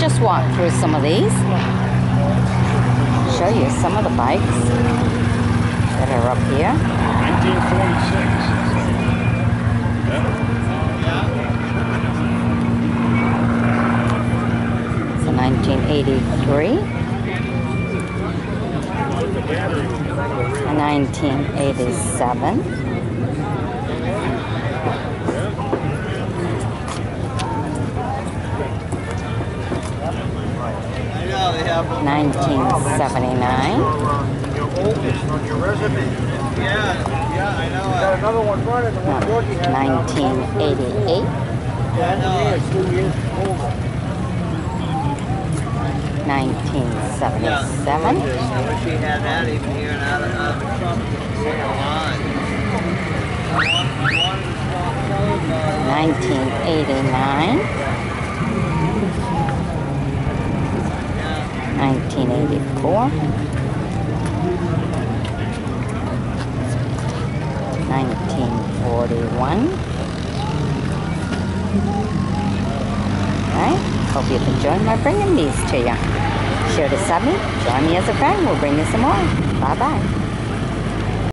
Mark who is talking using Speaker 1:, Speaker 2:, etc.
Speaker 1: just walk through some of these. Show you some of the bikes that are up here.
Speaker 2: 1946.
Speaker 1: It's a 1983. A 1987. 1979.
Speaker 3: Yeah, I know. Got another one running.
Speaker 1: 1988. 1977.
Speaker 3: I wish he had that even here and out of the truck.
Speaker 1: 1989. 1984. 1941. Alright, hope you've enjoyed my bringing these to you. Sure to sub me, join me as a friend, we'll bring you some more. Bye bye.